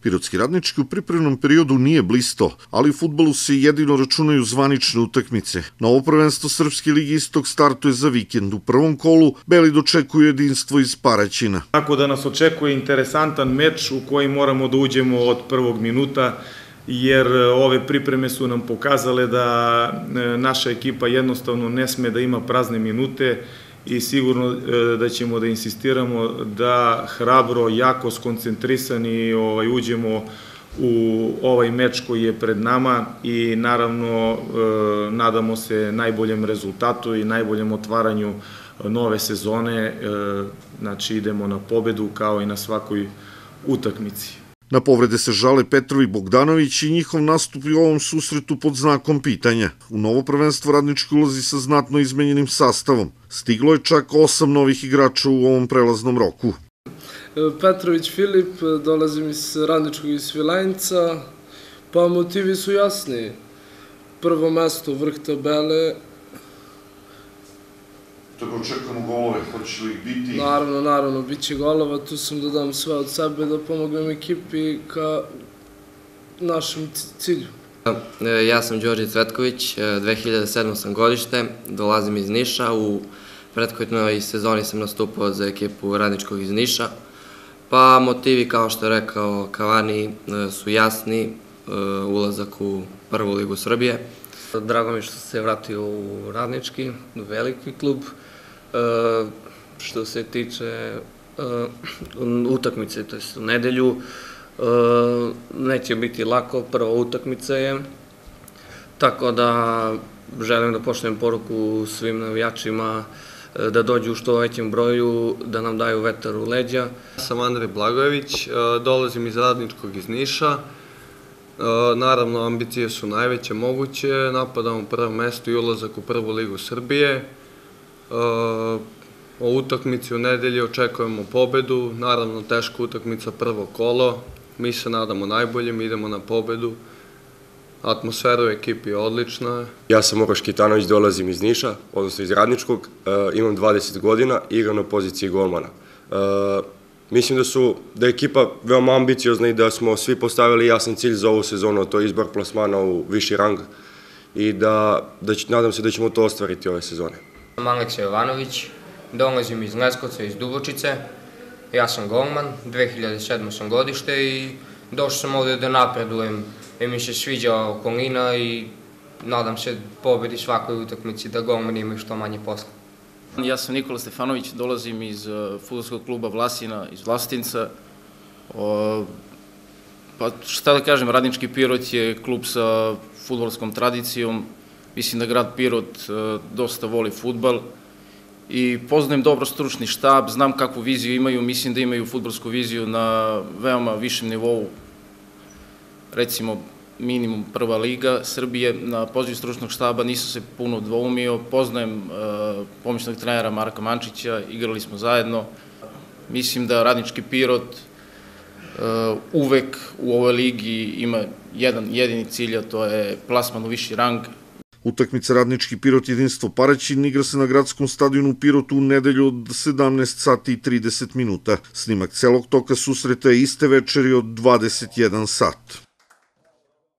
Pirotski Radnički u pripremnom periodu nije blisto, ali u fudbalu se jedino računaju zvanične utakmice. Novo prvenstvo Srpske ligi Istok startuje za vikend. U prvom kolu Beli dočekuju jedinstvo iz Paraćina. Tako da nas očekuje interesantan meč u koji moramo da uđemo od prvog minuta, jer ove pripreme su nam pokazale da naša ekipa jednostavno ne sme da ima prazne minute i sigurno da ćemo da insistiramo da hrabro, jako skoncentrisani uđemo u ovaj meč koji je pred nama i naravno nadamo se najboljem rezultatu i najboljem otvaranju nove sezone. Znači idemo na pobedu kao i na svakoj utakmici. Na povrede se žale Petrov i Bogdanović i njihov nastup u ovom susretu pod znakom pitanja. U novo prvenstvo Radnički ulazi sa znatno izmenjenim sastavom. Stiglo je čak 8 novih igrača u ovom prelaznom roku. Petrović Filip, dolazim iz Radničkog iz Svilajnca, pa motivi su jasni. Prvo mesto, vrh tabele. Tako očekamo golove, hoće li ih biti? Naravno, bit će golova, tu sam da dam sve od sebe, da pomognem ekipi ka našem cilju. Ja sam Đorđe Cvetković, 2007. sam godište, dolazim iz Niša, u prethodnoj sezoni sam nastupao za ekipu Radničkog iz Niša, pa motivi, kao što je rekao Kavani, su jasni, ulazak u prvu ligu Srbije. Drago mi što se vratio u Radnički, veliki klub. Što se tiče utakmice, to je u nedelju, neće biti lako, prva utakmica je, tako da želim da pošaljem poruku svim navijačima da dođu u što većem broju, da nam daju vetar u leđa. Ja sam Andrej Blagojević, dolazim iz Radničkog iz Niša. Naravno, ambicije su najveće moguće, napadamo prvo mesto i ulazak u prvu ligu Srbije. O utakmici u nedelji očekujemo pobedu, naravno teška utakmica, prvo kolo, mi se nadamo najboljem, idemo na pobedu. Atmosfera u ekipi je odlična. Ja sam Uroš Kitanović, dolazim iz Niša, odnosno iz Radničkog, imam 20 godina, igram na poziciji golmana. Mislim da je ekipa veoma ambiciozna i da smo svi postavili jasan cilj za ovu sezonu, a to je izbor plasmana u viši rang i nadam se da ćemo to ostvariti ove sezone. Sam Aleksa Jovanović, dolazim iz Leskovca, iz Dubočice, ja sam golman, 2007. sam godište i došao sam ovde da napredujem, jer mi se sviđa okolina i nadam se pobedi svakoj utakmici, da golmani imaju što manje posla. Ja sam Nikola Stefanović, dolazim iz fudbalskog kluba Vlasina iz Vlasotinca. Pa šta da kažem, Radnički Pirot je klub sa fudbalskom tradicijom. Mislim da grad Pirot dosta voli fudbal i poznajem dobro stručni štab, znam kakvu viziju imaju, mislim da imaju fudbalsku viziju na veoma višem nivou, recimo minimum prva liga Srbije. Na poziv stručnog štaba nisam se puno dvoumio, poznajem pomoćnog trenera Marka Mančića, igrali smo zajedno. Mislim da Radnički Pirot uvek u ovoj ligi ima jedan jedini cilj, a to je plasman u viši rang. Utakmica Radnički Pirot jedinstvo Paraćin igra se na gradskom stadionu u Pirotu u nedelju od 17 sati i 30 minuta. Snimak celog toka susreta je iste večeri od 21 sat.